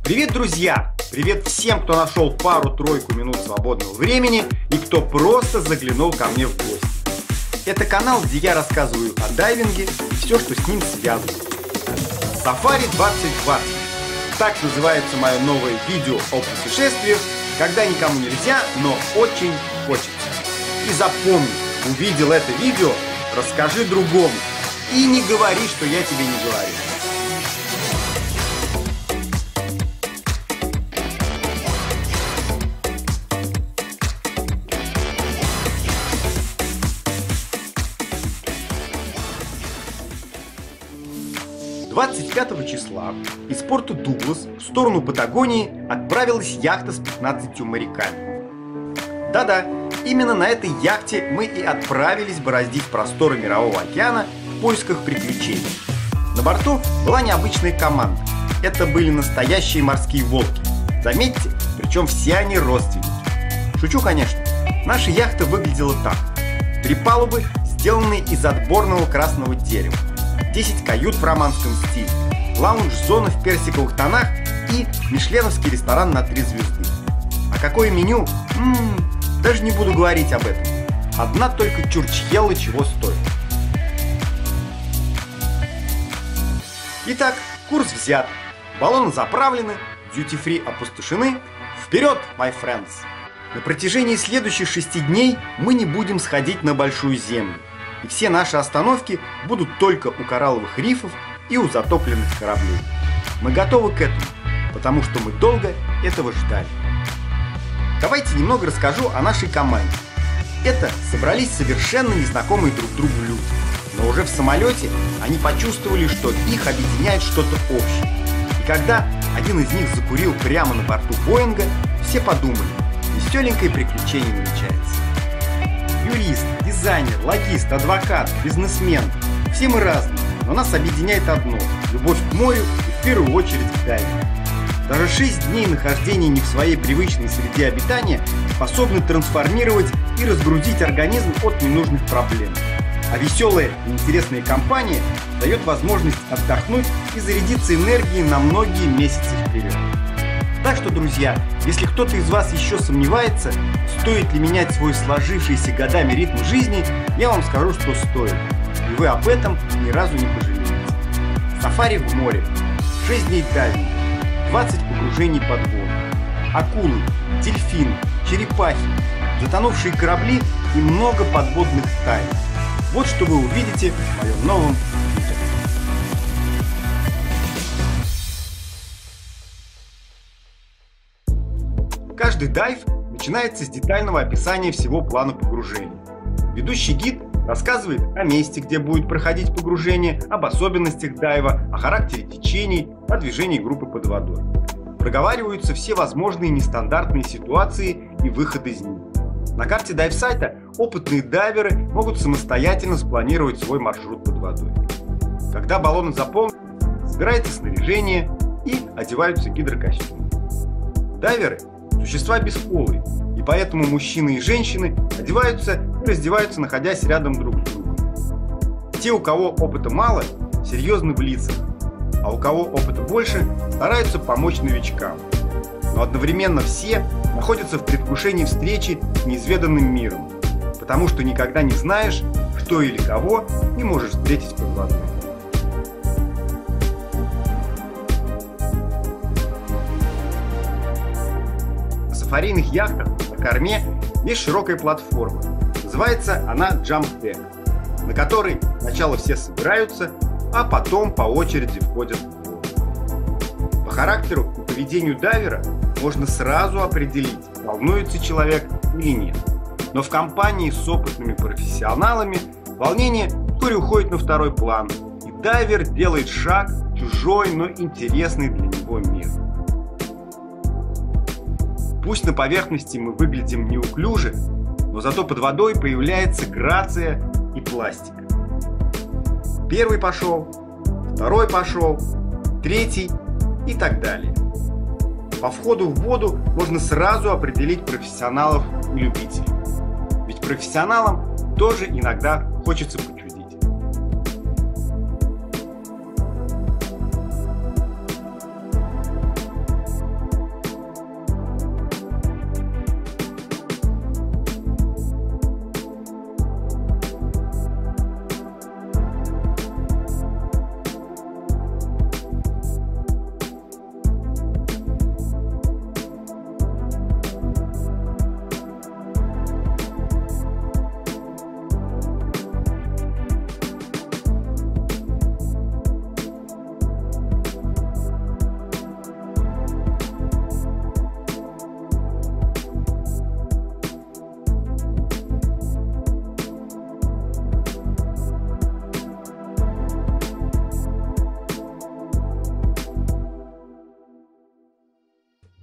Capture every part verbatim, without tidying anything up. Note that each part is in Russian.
Привет, друзья! Привет всем, кто нашел пару-тройку минут свободного времени и кто просто заглянул ко мне в гости. Это канал, где я рассказываю о дайвинге и все, что с ним связано. Сафари двадцать двадцать. Так называется мое новое видео о путешествиях, когда никому нельзя, но очень хочется. И запомни, увидел это видео, расскажи другому. И не говори, что я тебе не говорю. двадцать пятого числа из порта Дуглас в сторону Патагонии отправилась яхта с пятнадцатью моряками. Да-да, именно на этой яхте мы и отправились бороздить просторы Мирового океана в поисках приключений. На борту была необычная команда. Это были настоящие морские волки. Заметьте, причем все они родственники. Шучу, конечно. Наша яхта выглядела так. Три палубы, сделанные из отборного красного дерева. десять кают в романском стиле, лаунж-зона в персиковых тонах и мишленовский ресторан на три звезды. А какое меню? М-м, даже не буду говорить об этом. Одна только чурчхелла чего стоит. Итак, курс взят, баллоны заправлены, дьюти-фри опустошены. Вперед, my friends! На протяжении следующих шести дней мы не будем сходить на Большую Землю. И все наши остановки будут только у коралловых рифов и у затопленных кораблей. Мы готовы к этому, потому что мы долго этого ждали. Давайте немного расскажу о нашей команде. Это собрались совершенно незнакомые друг другу люди. Но уже в самолете они почувствовали, что их объединяет что-то общее. И когда один из них закурил прямо на борту Боинга, все подумали, веселенькое приключение намечается. Юрист, дизайнер, логист, адвокат, бизнесмен. Все мы разные, но нас объединяет одно – любовь к морю и в первую очередь к дайвингу. Даже шесть дней нахождения не в своей привычной среде обитания способны трансформировать и разгрузить организм от ненужных проблем. А веселая и интересная компания дает возможность отдохнуть и зарядиться энергией на многие месяцы вперед. Так что, друзья, если кто-то из вас еще сомневается, стоит ли менять свой сложившийся годами ритм жизни, я вам скажу, что стоит. И вы об этом ни разу не пожалеете. Сафари в море, шесть дней дайвинга, двадцать погружений под воду, акулы, дельфины, черепахи, затонувшие корабли и много подводных тайн. Вот что вы увидите в моем новом видео. Каждый дайв начинается с детального описания всего плана погружения. Ведущий гид рассказывает о месте, где будет проходить погружение, об особенностях дайва, о характере течений, о движении группы под водой. Проговариваются все возможные нестандартные ситуации и выход из них. На карте дайв-сайта опытные дайверы могут самостоятельно спланировать свой маршрут под водой. Когда баллоны заполнены, собирается снаряжение и одеваются гидрокостюмы. Дайверы – существа бесполые, и поэтому мужчины и женщины одеваются и раздеваются, находясь рядом друг с другом. Те, у кого опыта мало, серьезны в лицах, а у кого опыта больше, стараются помочь новичкам. Но одновременно все находятся в предвкушении встречи с неизведанным миром, потому что никогда не знаешь, что или кого не можешь встретить под водой. На сафарийных яхтах на корме есть широкая платформа. Называется она Jump Deck, на которой сначала все собираются, а потом по очереди входят в воду. По характеру и поведению дайвера можно сразу определить, волнуется человек или нет. Но в компании с опытными профессионалами волнение вскоре уходит на второй план, и дайвер делает шаг в чужой, но интересный для него мир. Пусть на поверхности мы выглядим неуклюже, но зато под водой появляется грация и пластика. Первый пошел, второй пошел, третий и так далее. По входу в воду можно сразу определить профессионалов и любителей. Ведь профессионалам тоже иногда хочется почудить.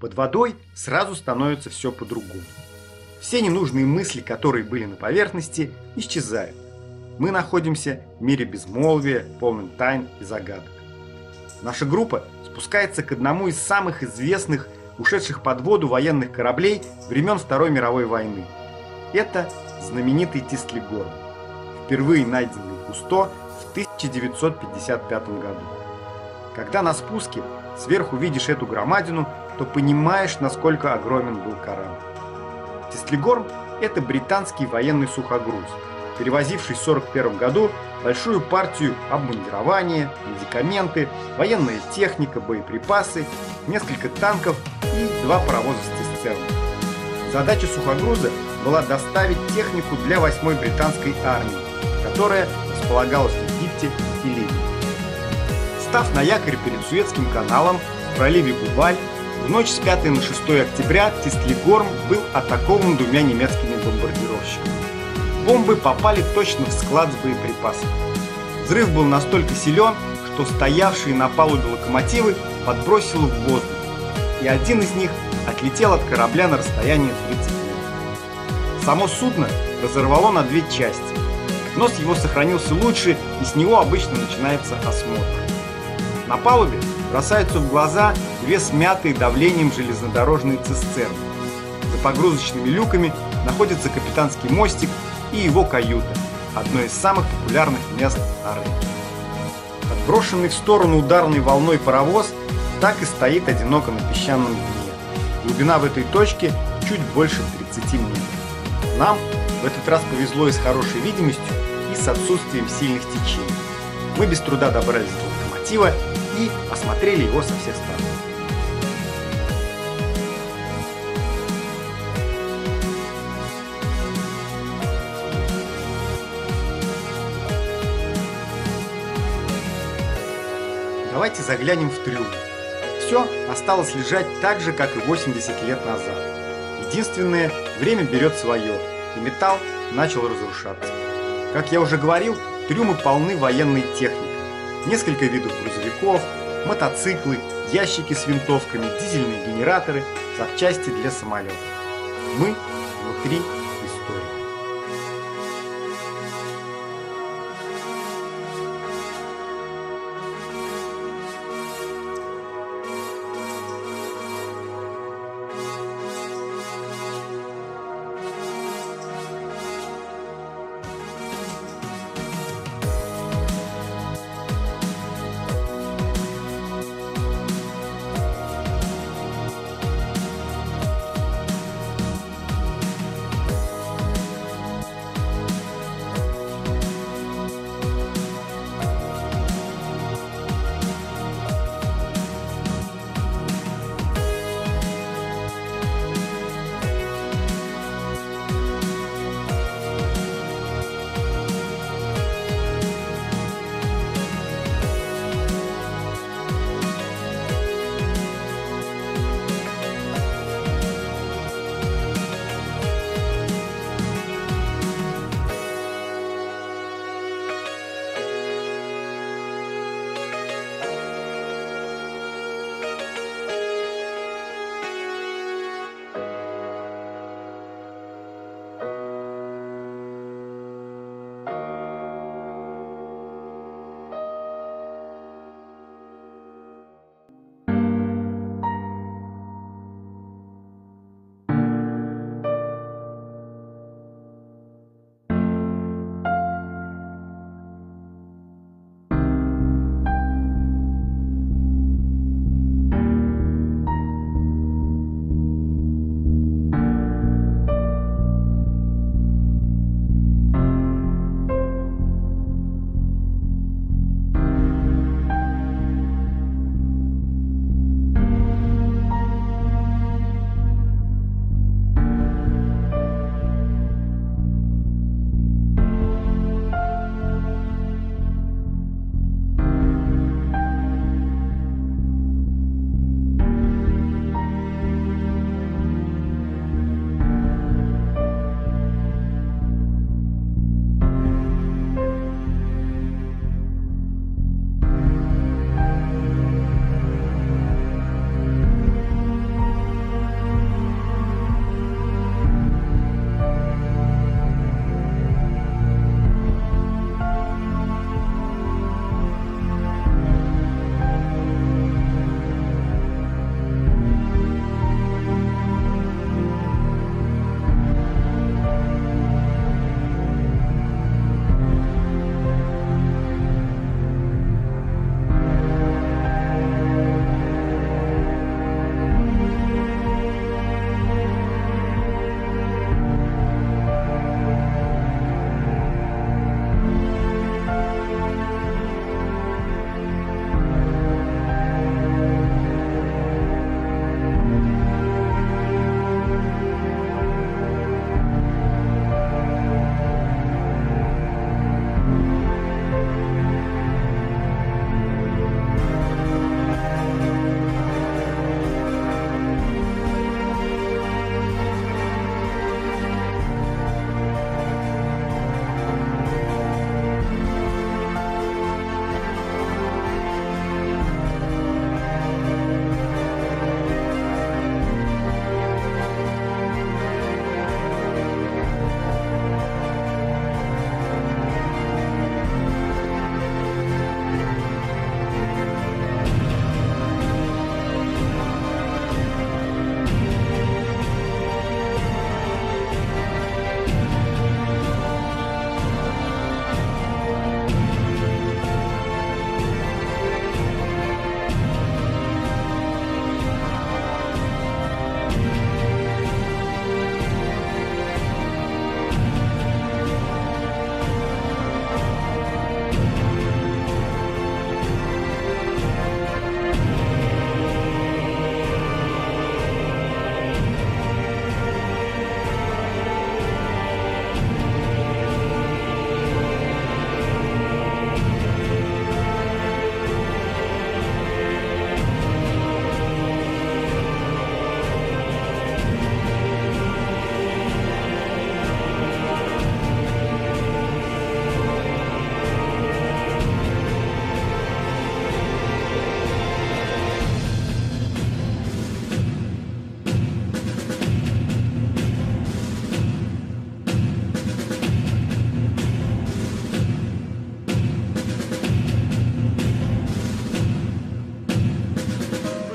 Под водой сразу становится все по-другому. Все ненужные мысли, которые были на поверхности, исчезают. Мы находимся в мире безмолвия, полном тайн и загадок. Наша группа спускается к одному из самых известных, ушедших под воду военных кораблей времен Второй мировой войны. Это знаменитый Тистлигорм, впервые найденный в Кусто в тысяча девятьсот пятьдесят пятом году. Когда на спуске сверху видишь эту громадину, то понимаешь, насколько огромен был корабль. Тистлигорм – это британский военный сухогруз, перевозивший в сорок первом году большую партию обмундирования, медикаменты, военная техника, боеприпасы, несколько танков и два паровоза с цистернами. Задача сухогруза была доставить технику для восьмой британской армии, которая располагалась в Египте и Ливии. Став на якорь перед Суэцким каналом в проливе Губаль, в ночь с пятого на шестое октября Тистлигорм был атакован двумя немецкими бомбардировщиками. Бомбы попали точно в склад с боеприпасами. Взрыв был настолько силен, что стоявшие на палубе локомотивы подбросило в воздух, и один из них отлетел от корабля на расстояние тридцать метров. Само судно разорвало на две части. Нос его сохранился лучше, и с него обычно начинается осмотр. На палубе бросаются в глаза две смятые давлением железнодорожные цистерны. За погрузочными люками находится капитанский мостик и его каюта, одно из самых популярных мест на рынке. Отброшенный в сторону ударной волной паровоз так и стоит одиноко на песчаном дне. Глубина в этой точке чуть больше тридцати метров. Нам в этот раз повезло и с хорошей видимостью, и с отсутствием сильных течений. Мы без труда добрались до локомотива и осмотрели его со всех сторон. Давайте заглянем в трюм. Все осталось лежать так же, как и восемьдесят лет назад. Единственное, время берет свое, и металл начал разрушаться. Как я уже говорил, трюмы полны военной техникой. Несколько видов грузовиков, мотоциклы, ящики с винтовками, дизельные генераторы, запчасти для самолетов. Мы внутри истории.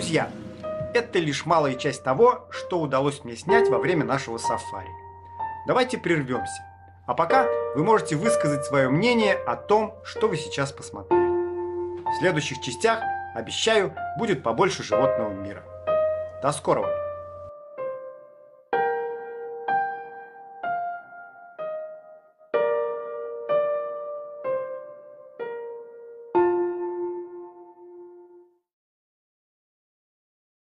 Друзья, это лишь малая часть того, что удалось мне снять во время нашего сафари. Давайте прервемся. А пока вы можете высказать свое мнение о том, что вы сейчас посмотрели. В следующих частях, обещаю, будет побольше животного мира. До скорого!